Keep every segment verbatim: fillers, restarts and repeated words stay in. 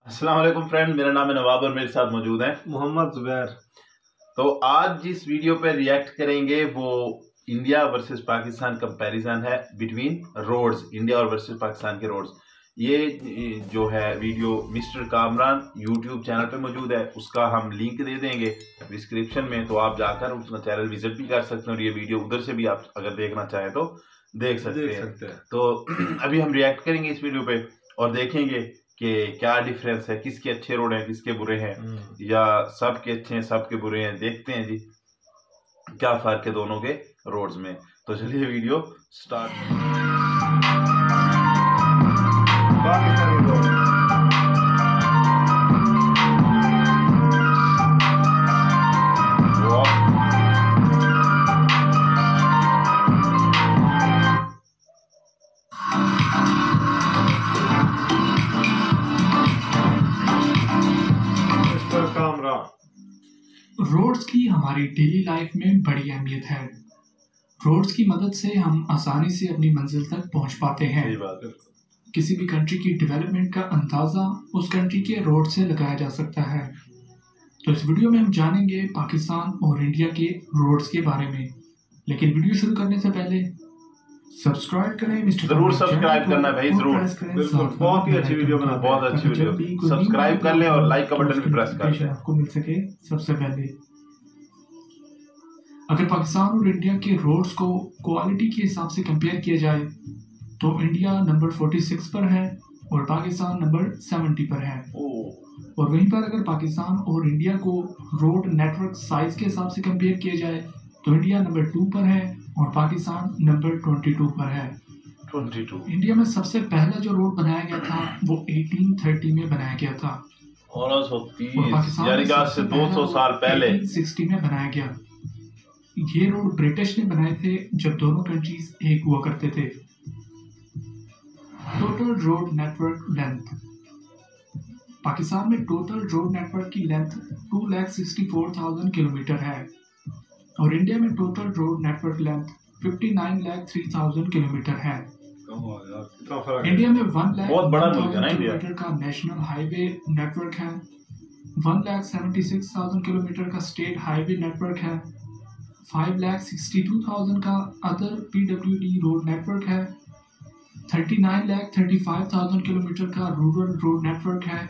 अस्सलाम वालेकुम फ्रेंड, मेरा नाम है नवाब और मेरे साथ मौजूद हैं मोहम्मद जुबैर। तो आज जिस वीडियो पे रिएक्ट करेंगे वो इंडिया वर्सेस पाकिस्तान कंपैरिजन है बिटवीन रोड्स, इंडिया और वर्सेस पाकिस्तान के रोड्स। ये जो है video mister Kamran YouTube channel पे मौजूद है, उसका हम लिंक दे देंगे डिस्क्रिप्शन में, तो आप जाकर उसका चैनल विजिट भी कर सकते हैं और ये वीडियो उधर से भी आप अगर देखना चाहें तो देख सकते, देख हैं। सकते हैं तो अभी हम रिएक्ट करेंगे इस वीडियो पे और देखेंगे कि क्या डिफरेंस है, किसके अच्छे रोड हैं किसके बुरे हैं, या सबके अच्छे हैं सबके बुरे हैं। देखते हैं जी क्या फर्क है दोनों के रोड्स में। तो चलिए वीडियो स्टार्ट। रोड्स की हमारी डेली लाइफ में बड़ी अहमियत है। रोड्स की मदद से हम आसानी से अपनी मंजिल तक पहुंच पाते हैं। किसी भी कंट्री की डेवलपमेंट का अंदाज़ा उस कंट्री के रोड से लगाया जा सकता है। तो इस वीडियो में हम जानेंगे पाकिस्तान और इंडिया के रोड्स के बारे में। लेकिन वीडियो शुरू करने से पहले सब्सक्राइब करें मिस्टर जरूर सब्सक्राइब करना भाई, जरूर। बहुत ही अच्छी वीडियो बना, बहुत अच्छी वीडियो। सब्सक्राइब कर लें और लाइक का बटन भी प्रेस कर लें, आपको मिल सके। सबसे पहले अगर पाकिस्तान और इंडिया के रोड्स को क्वालिटी के हिसाब से कंपेयर किया जाए तो इंडिया नंबर छियालीस पर है और पाकिस्तान नंबर सत्तर पर है। और वहीं पर अगर पाकिस्तान और इंडिया को रोड नेटवर्क साइज के हिसाब से कंपेयर किया जाए तो इंडिया नंबर टू पर है और पाकिस्तान नंबर बाईस पर है। बाईस इंडिया में सबसे पहला जो रोड बनाया गया था वो अठारह सौ तीस में बनाया गया था और पाकिस्तान यानी कि आज से दो सौ साल पहले अठारह सौ साठ में बनाया गया। ये रोड ब्रिटिश ने बनाए थे जब दोनों कंट्रीज एक हुआ करते थे। Total road network length, Pakistan में टोटल रोड नेटवर्क की length two lakh sixty four thousand kilometre है और इंडिया में total road network length fifty nine lakh three thousand kilometre है। इंडिया में वन लाख बहुत बड़ा मुल्क है ना इंडिया किलोमीटर का नेशनल हाईवे नेटवर्क है, one lakh seventy six thousand kilometre का स्टेट हाईवे नेटवर्क है, five lakh sixty two thousand का अदर पीडब्ल्यूडी रोड नेटवर्क है, thirty nine lakh thirty five thousand kilometre का रूरल रोड नेटवर्क है,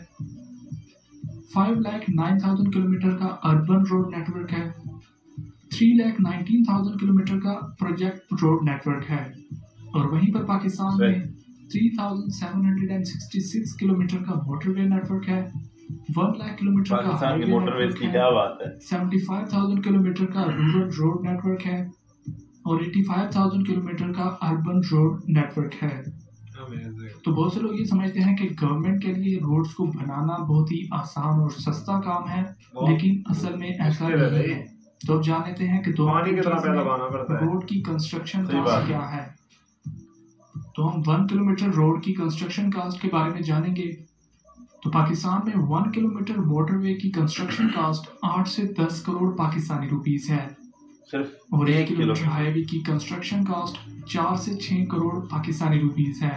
five lakh nine thousand kilometre का urban road network है, three lakh nineteen thousand kilometre का project road network है। और वहीं पर पाकिस्तान में three thousand seven hundred sixty six kilometre का मोटरवे नेटवर्क है, वन लाख किलोमीटर का हाईवे नेटवर्क है, क्या बात है, सेवेंटी फाइव थाउजेंड किलोमीटर का रूरल रोड नेटवर्क है और एटी फाइव थाउजेंड किलोमीटर का अर्बन रोड नेटवर्क है। तो बहुत से लोग ये समझते हैं कि गवर्नमेंट के लिए रोड्स को बनाना बहुत ही आसान और सस्ता काम है, लेकिन असल में ऐसा नहीं है। तो अब जान लेते हैं कि दोनों रोड की कंस्ट्रक्शन कॉस्ट क्या है। तो हम वन किलोमीटर रोड की कंस्ट्रक्शन कॉस्ट के बारे में जानेंगे। तो पाकिस्तान में वन किलोमीटर मोटरवे की कंस्ट्रक्शन कॉस्ट आठ से दस करोड़ पाकिस्तानी रुपीस है सिर्फ, और एक किलोमीटर हाईवे की कंस्ट्रक्शन कॉस्ट चार से छह करोड़ पाकिस्तानी रुपीस है।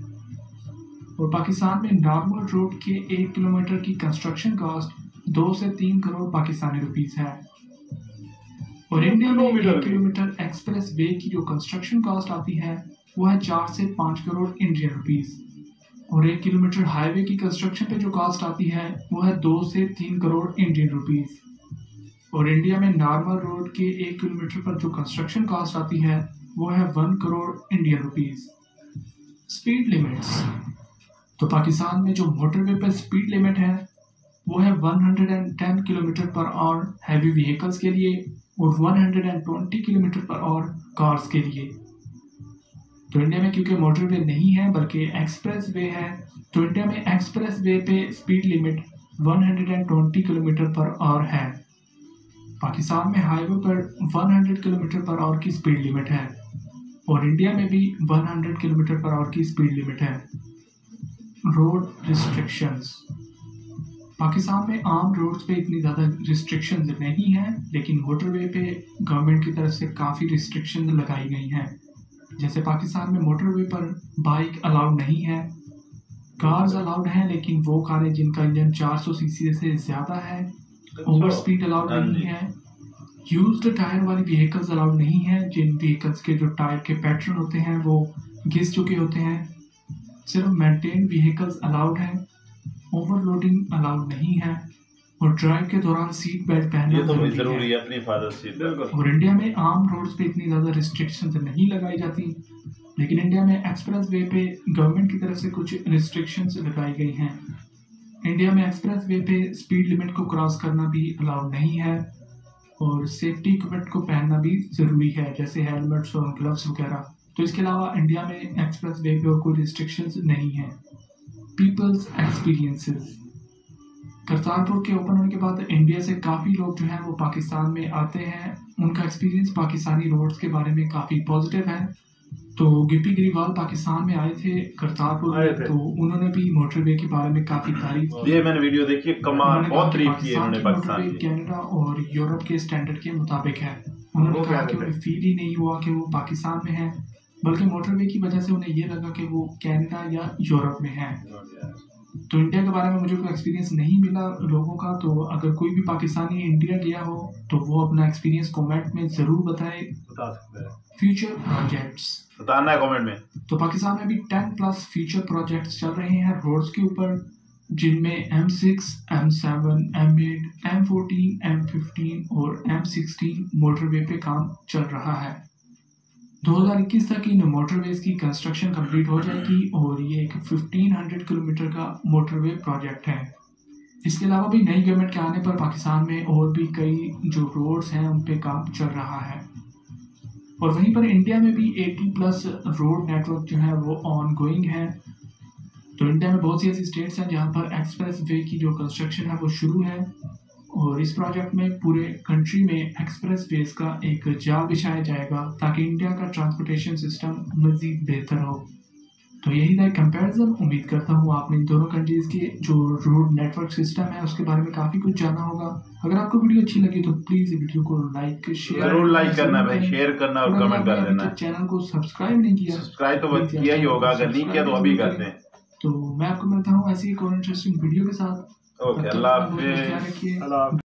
और पाकिस्तान में नॉर्मल रोड के एक किलोमीटर की कंस्ट्रक्शन कॉस्ट दो से तीन करोड़ पाकिस्तानी रुपीस है। और इंडिया में एक किलोमीटर एक्सप्रेस वे की जो कंस्ट्रक्शन कॉस्ट आती है वो है चार से पाँच करोड़ इंडियन रुपीस और एक किलोमीटर हाईवे की कंस्ट्रक्शन पे जो कॉस्ट आती है वो है दो से तीन करोड़ इंडियन रुपीस। और इंडिया में नॉर्मल रोड के एक किलोमीटर पर जो कंस्ट्रक्शन कॉस्ट आती है वो है one crore Indian rupees. Speed limits, तो पाकिस्तान में जो मोटरवे पर स्पीड लिमिट है वो है one hundred ten kilometre per hour heavy vehicles के लिए और one hundred twenty kilometre per hour cars के लिए। तो इंडिया में क्योंकि मोटरवे नहीं है बल्कि एक्सप्रेस वे है, तो इंडिया में एक्सप्रेस वे पे speed limit one hundred twenty kilometre per hour है। पाकिस्तान में हाईवे पर सौ किलोमीटर पर आवर की स्पीड लिमिट है और इंडिया में भी सौ किलोमीटर पर आवर की स्पीड लिमिट है। रोड रिस्ट्रिक्शंस, पाकिस्तान में आम रोड्स पे इतनी ज़्यादा रिस्ट्रिक्शंस नहीं है, लेकिन मोटरवे पे गवर्नमेंट की तरफ से काफ़ी रिस्ट्रिक्शंस लगाई गई हैं। जैसे पाकिस्तान में मोटरवे पर बाइक अलाउड नहीं है, कार्स अलाउड हैं, लेकिन वो कारें जिनका इंजन चार सौ सीसी से ज़्यादा है। ओवर स्पीड अलाउड नहीं है। यूज्ड टायर वाली व्हीकल्स अलाउड नहीं है, जिन व्हीकल्स के जो टायर के पैटर्न होते हैं वो घिस चुके होते हैं। सिर्फ मेंटेन व्हीकल्स अलाउड हैं। ओवरलोडिंग अलाउड नहीं है और ड्राइव के दौरान सीट बेल्ट पहनना ये तो जरूरी, जरूरी है, अपनी हिफाजत से। और इंडिया में आम रोड्स पे इतनी ज़्यादा रिस्ट्रिक्शंस नहीं लगाई जाती, लेकिन इंडिया में एक्सप्रेस वे पे गवर्नमेंट की तरफ से कुछ रिस्ट्रिक्शंस लगाई गई हैं। इंडिया में एक्सप्रेस वे पे स्पीड लिमिट को क्रॉस करना भी अलाउड नहीं है और सेफ्टी इक्विपमेंट को पहनना भी ज़रूरी है, जैसे हेलमेट्स और ग्लव्स वगैरह। तो इसके अलावा इंडिया में एक्सप्रेस वे पे और कोई रिस्ट्रिक्शंस नहीं है। Peoples experiences. करतारपुर के ओपन होने के बाद इंडिया से काफ़ी लोग जो हैं वो पाकिस्तान में आते हैं। उनका एक्सपीरियंस पाकिस्तानी रोड्स के बारे में काफ़ी पॉजिटिव है। तो गिप्पी ग्रेवाल पाकिस्तान में आए थे करतारपुर में, तो उन्होंने भी मोटरवे के बारे में काफ़ी तारीफ की। ये मैंने वीडियो देखी, कमाल, बहुत तारीफ की है उन्होंने पाकिस्तान की। कनाडा और यूरोप के स्टैंडर्ड के मुताबिक है। उन्होंने कहा कि उन्हें फील ही नहीं हुआ कि वो पाकिस्तान में है, बल्कि मोटरवे की वजह से उन्हें ये लगा कि वो कनाडा या यूरोप में है। तो इंडिया के बारे में मुझे कोई एक्सपीरियंस नहीं मिला लोगों का। तो अगर कोई भी पाकिस्तानी इंडिया गया हो तो वो अपना एक्सपीरियंस कमेंट में ज़रूर बताए। बता सकते हैं फ्यूचर प्रोजेक्ट्स बताना है कमेंट में। तो पाकिस्तान में अभी टेन प्लस फ्यूचर प्रोजेक्ट्स चल रहे हैं रोड्स के ऊपर, जिनमें M six, M seven, M eight, M fourteen, M fifteen और एम सिक्सटीन मोटरवे पे काम चल रहा है। दो हज़ार इक्कीस तक इन मोटरवेज की कंस्ट्रक्शन कंप्लीट हो जाएगी और ये एक पंद्रह सौ किलोमीटर का मोटरवे प्रोजेक्ट है। इसके अलावा भी नई गवर्नमेंट के आने पर पाकिस्तान में और भी कई जो रोड्स हैं उन पे काम चल रहा है। और वहीं पर इंडिया में भी अस्सी प्लस रोड नेटवर्क जो है वो ऑन गोइंग है। तो इंडिया में बहुत सी ऐसी स्टेट्स हैं जहाँ पर एक्सप्रेस वे की जो कंस्ट्रक्शन है वो शुरू है और इस प्रोजेक्ट में पूरे कंट्री में एक्सप्रेस वेज का एक जाल बिछाया जाएगा ताकि इंडिया का ट्रांसपोर्टेशन सिस्टम मज़ीद बेहतर हो। तो यही था कंपैरिजन। उम्मीद करता हूँ आपने इन दोनों कंट्रीज़ के जो रोड नेटवर्क सिस्टम है उसके बारे में काफ़ी कुछ जाना होगा। अगर आपको वीडियो अच्छी लगी तो प्लीज़ वीडियो को लाइक शेयर जरूर लाइक करना भाई, शेयर करना और कमेंट कर देना। चैनल को सब्सक्राइब नहीं किया, सब्सक्राइब तो किया ही होगा, अगर नहीं किया तो अभी कर दें। तो मैं आपको मिलता हूँ ऐसी एक और इंटरेस्टिंग वीडियो के साथ। ओके, अल्लाह हाफिज़।